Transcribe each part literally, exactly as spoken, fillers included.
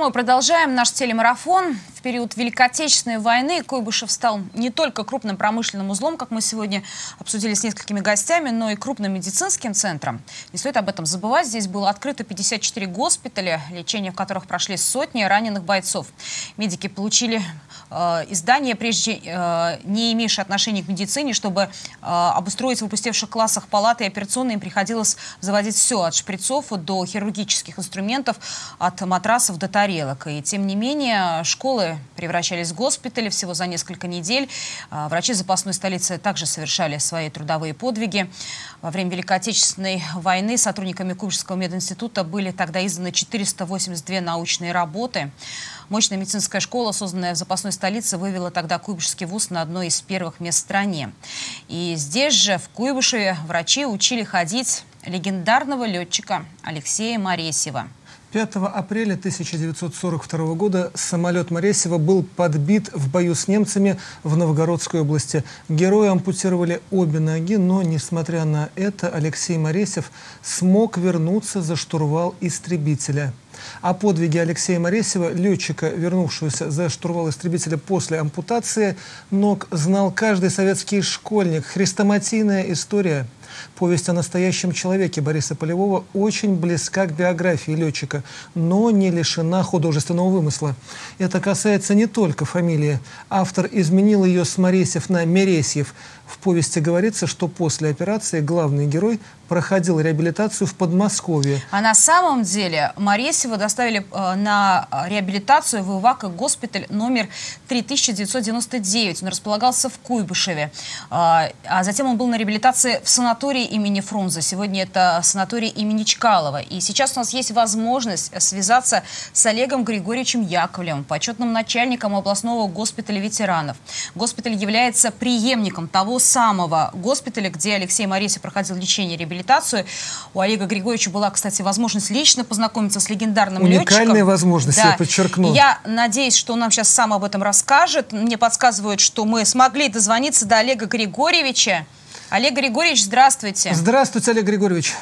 мы продолжаем наш телемарафон. В период Великой Отечественной войны Куйбышев стал не только крупным промышленным узлом, как мы сегодня обсудили с несколькими гостями, но и крупным медицинским центром. Не стоит об этом забывать. Здесь было открыто пятьдесят четыре госпиталя, лечение в которых прошли сотни раненых бойцов. Медики получили э, издание, прежде э, не имеющее отношения к медицине, чтобы э, обустроить в опустевших классах палаты и операционные, им приходилось заводить все, от шприцов до хирургических инструментов, от матрасов до тарелок. И тем не менее, школы превращались в госпитали всего за несколько недель. Врачи запасной столицы также совершали свои трудовые подвиги. Во время Великой Отечественной войны сотрудниками Куйбышевского мединститута были тогда изданы четыреста восемьдесят две научные работы. Мощная медицинская школа, созданная в запасной столице, вывела тогда Куйбышевский вуз на одно из первых мест в стране. И здесь же, в Куйбышеве, врачи учили ходить легендарного летчика Алексея Моресьева. пятого апреля тысяча девятьсот сорок второго года самолет Моресьева был подбит в бою с немцами в Новгородской области. Герои ампутировали обе ноги, но, несмотря на это, Алексей Моресьев смог вернуться за штурвал истребителя. О подвиге Алексея Моресьева, летчика, вернувшегося за штурвал истребителя после ампутации ног, знал каждый советский школьник. Хрестоматийная история. Повесть о настоящем человеке Бориса Полевого очень близка к биографии летчика, но не лишена художественного вымысла. Это касается не только фамилии. Автор изменил ее с Моресьев на Мересьев. В повести говорится, что после операции главный герой проходил реабилитацию в Подмосковье. А на самом деле Моресьева доставили э, на реабилитацию в Ивако-госпиталь номер три тысячи девятьсот девяносто девять. Он располагался в Куйбышеве. Э, а затем он был на реабилитации в санатории имени Фрунзе. Сегодня это санаторий имени Чкалова. И сейчас у нас есть возможность связаться с Олегом Григорьевичем Яковлевым, почетным начальником областного госпиталя ветеранов. Госпиталь является преемником того самого госпиталя, где Алексей Моресьев проходил лечение и реабилитацию. У Олега Григорьевича была, кстати, возможность лично познакомиться с легендарным летчиком. Уникальная возможность, да. Я подчеркну. Я надеюсь, что он нам сейчас сам об этом расскажет. Мне подсказывают, что мы смогли дозвониться до Олега Григорьевича. Олег Григорьевич, здравствуйте. Здравствуйте, Олег Григорьевич.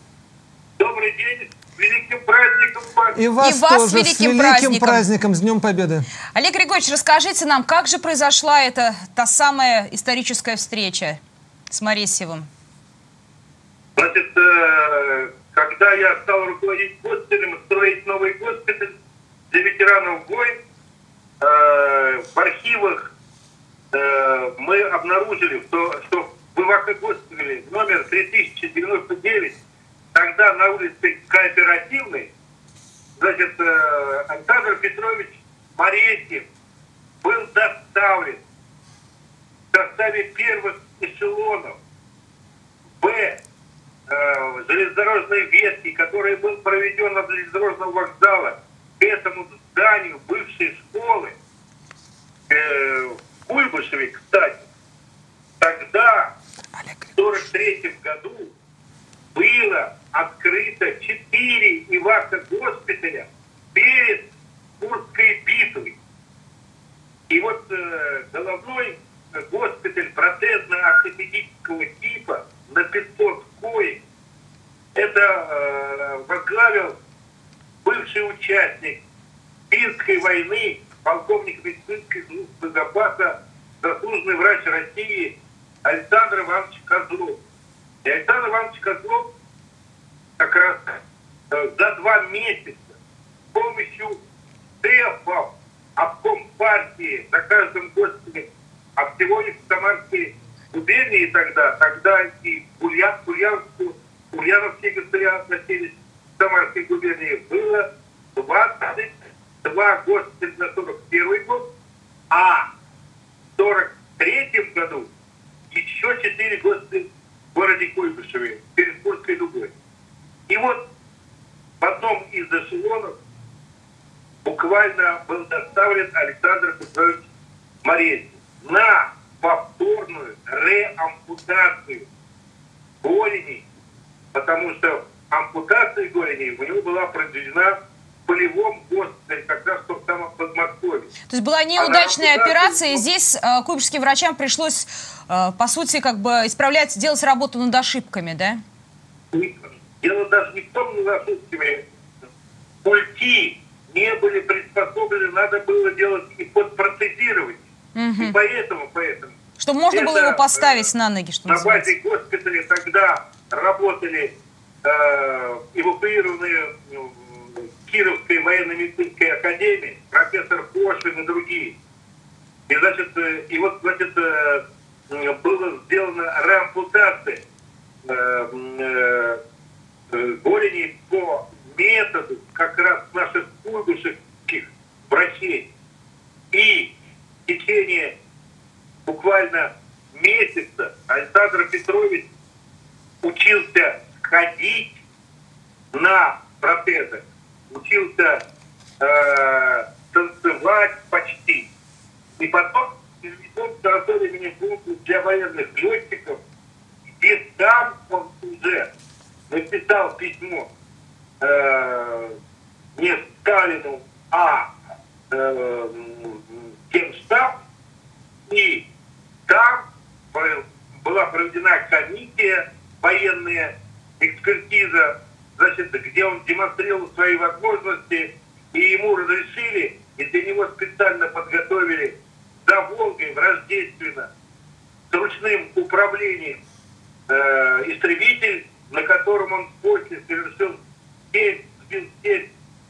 Добрый день. С великим праздником. И вас, И вас тоже с великим, с великим праздником. праздником, с Днем Победы. Олег Григорьевич, расскажите нам, как же произошла эта та самая историческая встреча с Моресьевым? Значит, когда я стал руководить госпиталем, строить новый госпиталь для ветеранов войн, в архивах мы обнаружили, что, что в Ивако-госпитале номер три тысячи девяносто девять, тогда на улице Кооперативной, значит, Александр Петрович Моресьев был доставлен в составе первых эшелонов Б э, железнодорожной ветки, который был проведен от железнодорожного вокзала к этому зданию бывшей школы э, в Куйбышеве, кстати. Тогда, в сорок третьем году, было открыто четыре Ивако-госпиталя перед Курской битвой. И вот э, головной госпиталь протезно-ортопедического типа на пятьсот коек, это э, возглавил бывший участник Финской войны, полковник медицинской службы запаса, заслуженный врач России Александр Иванович Козлов. И Александр Иванович Козлов как раз э, за два месяца с помощью шефов обком партии на каждом госпитале, а всего лишь в Самарской губернии тогда, тогда и Ульян, Ульяновскую, Ульяновские госпиталя относились к Самарской губернии, было двадцать два госпиталя на сорок первый год, а в сорок третьем году еще четыре госпиталя в городе Куйбышеве, перед Курской дугой. И вот в одном из эшелонов буквально был доставлен Александр Петрович Моресьев на повторную реампутацию голеней, потому что ампутация голеней у него была произведена в полевом госпитале, как раз в самом Подмосковье. То есть была неудачная а операция, и здесь э, куйбышевским врачам пришлось, э, по сути, как бы исправлять, делать работу над ошибками, да? Дело даже не в том, над ошибками. Пульти не были приспособлены, надо было делать и подпротезировать. Угу. И поэтому, поэтому. Чтобы можно это, было его поставить на ноги, что на называется. базе госпиталя тогда работали э, эвакуированные э, Кировской военно-медицинской академии, профессор Кошин и другие. И, значит, э, и вот, значит, э, была сделана реампутация э, э, э, голени по методу как раз наших куйбышевских врачей. И в течение буквально месяца Александр Петрович учился ходить на протезах, учился э, танцевать почти. И потом переведен в городской имени Гунку для военных летчиков, где там он уже написал письмо э, не Сталину, а э, Генштаб, и там была проведена комиссия, военная экспертиза, значит, где он демонстрировал свои возможности, и ему разрешили, и для него специально подготовили за Волгой в Рождественно с ручным управлением э, истребитель, на котором он после совершил семь, сбил семь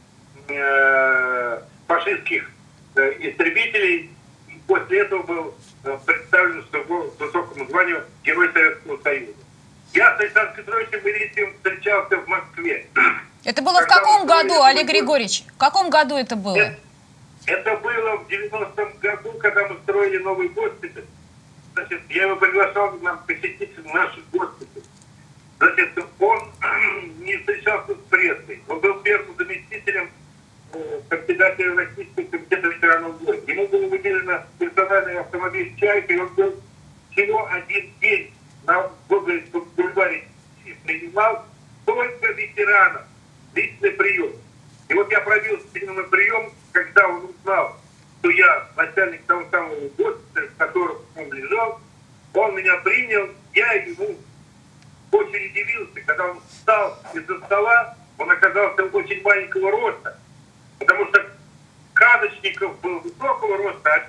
э, фашистских э, истребителей, и после этого был э, представлен к высокому званию Герой Советского Союза. Я с Александром Петровичем Илитиевым встречался в Москве. Это было в каком году, Олег Григорьевич? В каком году это было? Это, это было в девяностом году, когда мы строили новый госпиталь. Значит, я его приглашал нам посетить наш госпиталь. Значит, он не встречался с прессой. Он был первым заместителем э, председателя Российского комитета ветеранов войн. Ему было выделено персональный автомобиль «Чайка», и он был всего один день на Гоголевском бульваре принимал только ветеранов. Личный прием. И вот я пробился к нему на прием, когда он узнал, что я начальник того самого госпиталя, в котором он лежал. Он меня принял, я ему очень удивился, когда он встал из-за стола, он оказался очень маленького роста, потому что Кадочников был высокого роста,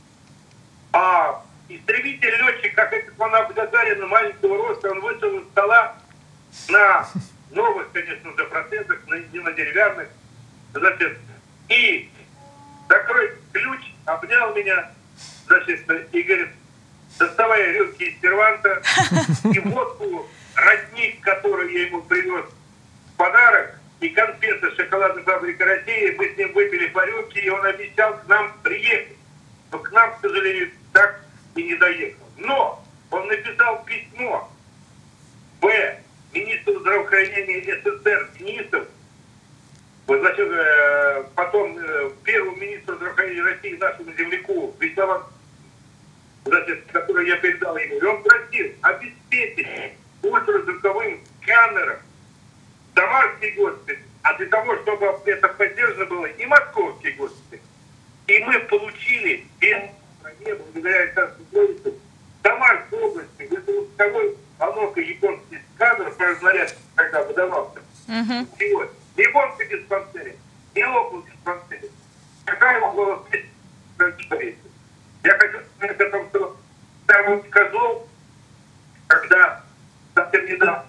а истребитель-летчик, как экспонат Гагарина, маленького роста, он вышел из стола на новых, конечно же, протезах, не на деревянных, значит, и закрой ключ, обнял меня, значит, и говорит: доставай рюмки из серванта и водку, родник, который я ему привез в подарок, и конфеты шоколадной фабрики России, мы с ним выпили по рюмке, и он обещал к нам приехать. Но к нам, к сожалению, так и не доехал. Но он написал письмо в министру здравоохранения СССР Денисов, вот, значит, потом первому министру здравоохранения России, нашему земляку, Вячеславу, значит, который я передал ему, и он просил обеспечить ультразвуковым сканером Самарский госпиталь, а для того, чтобы это поддержано было, и Московский госпиталь. И мы получили без стране, благодаря Александру Петровичу, в Самарской области ультразвуковой волновкой японский сканер по разнарядке, когда выдавался. Угу. Сегодня. Не японский диспансер, не лопал диспансер. Какая его была встреча? Я хочу сказать о том, что там Козлов, когда совсем недавно.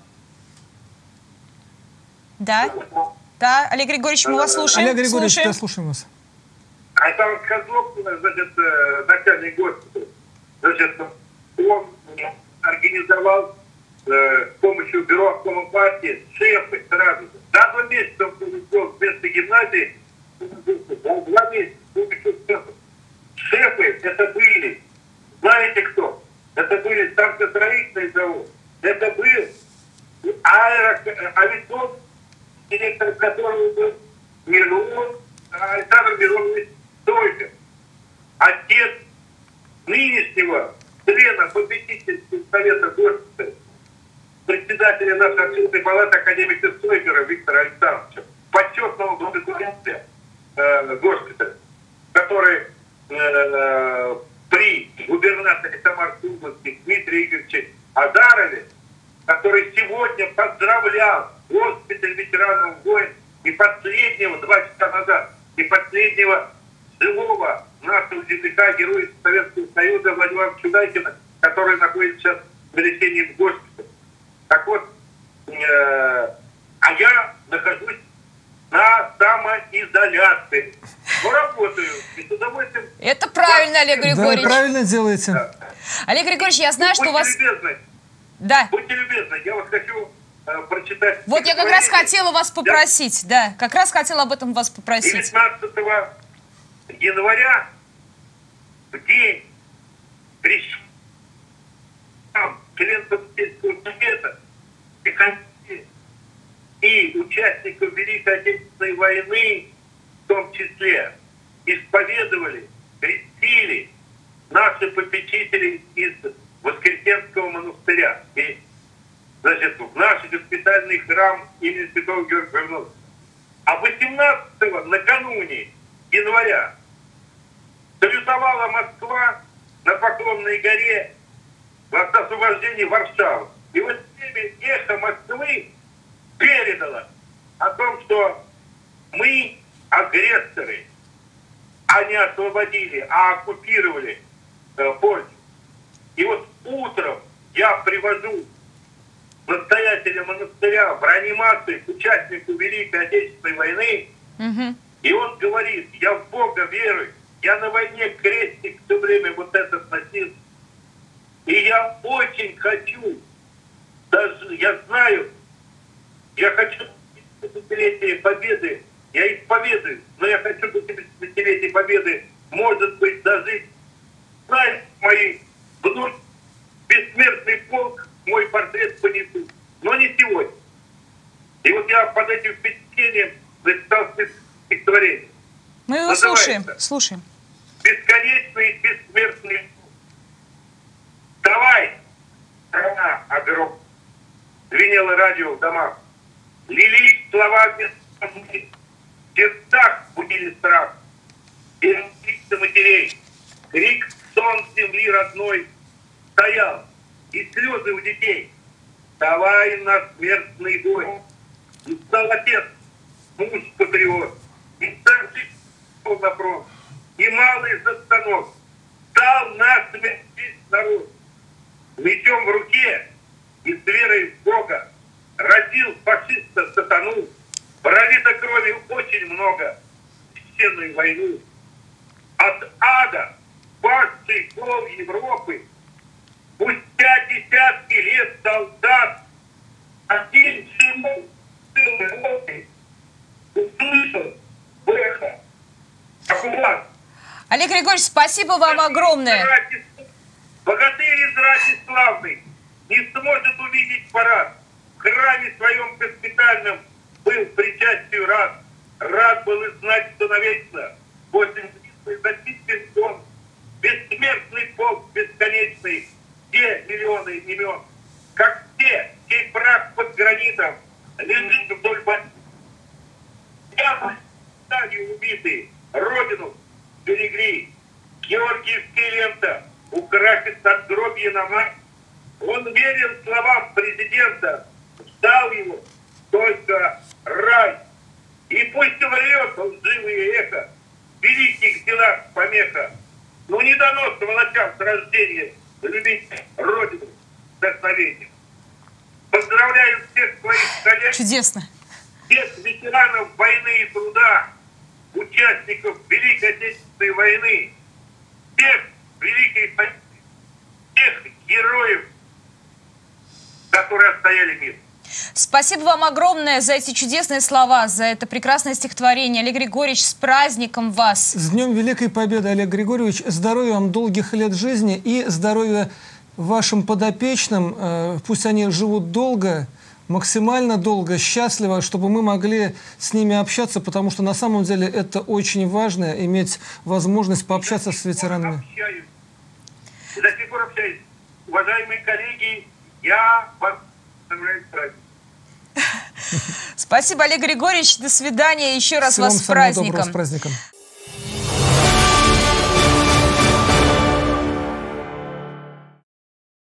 Да, да, Олег Григорьевич, мы вас слушаем. Олег Григорьевич, слушаем. да, слушаем вас. А там Козлов, значит, начальник госпиталя, значит, он организовал э, с помощью бюро обкома партии шефы сразу же. За два месяца он получил вместо гимназии, за два месяца получил шефы. Шефы это были, знаете кто? Это были станкостроительный завод, это был аэроавиационный директор, которого был Мирон, Александр Миронович Стойков, отец нынешнего члена попечительского совета госпиталя, председателя нашей общественной палаты академика Стойкера Виктора Александровича, почетного благословения э, госпиталя, который э, при губернаторе Самарской области Дмитрии Игоревиче Азарове, который сегодня поздравлял госпиталь ветеранов войн, и последнего два часа назад и последнего живого нашего земляка, героя Советского Союза Владимира Чудайкина, который находится сейчас в лечении в госпитале. Так вот, э, а я нахожусь на самоизоляции. Но работаю. И с удовольствием... Это правильно, Олег Григорьевич. Да, правильно делаете. Да. Олег Григорьевич, я знаю, Будьте что у вас... любезны. Да. Будьте любезны, я вот хочу э, прочитать... Вот я как раз хотела вас попросить, да, как раз хотела об этом вас попросить. девятнадцатого января, в день крещения членов Сельского совета и участников Великой Отечественной войны, в том числе, исповедовали, крестили наши попечители из Воскресенского монастыря. И, значит, в наш госпитальный храм имени Святого Георгия Победоносца. А восемнадцатого, накануне января, салютовала Москва на Поклонной горе в освобождении Варшавы. И вот время эхо Москвы передало о том, что мы агрессоры, а не освободили, а оккупировали э, Польшу. И вот утром я привожу настоятеля монастыря в реанимацию к участнику Великой Отечественной войны, Угу. и он говорит: я в Бога верую, я на войне крестик все время вот этот носил. И я очень хочу, даже я знаю, я хочу десятилетие победы, я исповедую, но я хочу до десятилетия победы, может быть, дожить. Знаете, мои внуки, бессмертный полк, мой портрет понесут, но не сегодня. И вот я под этим впечатлением написал стихотворение. Мы его слушаем, слушаем. Бесконечный, бессмертный. Давай, страна огромная. Звенело радио в домах. Лились слова бессмертные. В сердцах будили страх. Перекликся матерей. Крик сон земли родной стоял. И слезы у детей. Давай на смертный бой. И стал отец, муж патриот. И старший на фронт. И малый за станок. Стал на смерть весь народ. Мечом в руке и с верой в Бога родил фашиста сатану. Пролито крови очень много в священную войну. От ада, павший пол Европы, спустя десятки лет солдат, один ему услышал эхо. Олег Григорьевич, спасибо вам огромное. Богатырь из рати славный не сможет увидеть парад. В храме своем госпитальном был причастию рад. Рад был и знать, что навечно после битвы зачистен он. Бессмертный полк бесконечный, те миллионы имен, как те, чей прах под гранитом лежит вдоль больницы. Я убитый, родину берегли. Георгиевская лента украсит надгробье на мать. Он верил словам президента, ждал его только рай. И пусть врет он живое эхо, в великих делах помеха. Но не дано сволочам с рождения любить родину вдохновением. Поздравляю всех своих коллег, Чудесно. всех ветеранов войны и труда, участников Великой Отечественной войны, всех Великой Победы, всех героев, которые отстояли мир. Спасибо вам огромное за эти чудесные слова, за это прекрасное стихотворение. Олег Григорьевич, с праздником вас! С Днем Великой Победы, Олег Григорьевич. Здоровья вам, долгих лет жизни и здоровья вашим подопечным. Пусть они живут долго, максимально долго, счастливо, чтобы мы могли с ними общаться, потому что на самом деле это очень важно, иметь возможность пообщаться с ветеранами. И до сих пор общаюсь. Уважаемые коллеги, я вас поздравляю с праздником. Спасибо, Олег Григорьевич. До свидания. Еще раз Всего вас вам с самого доброго, праздником. с праздником.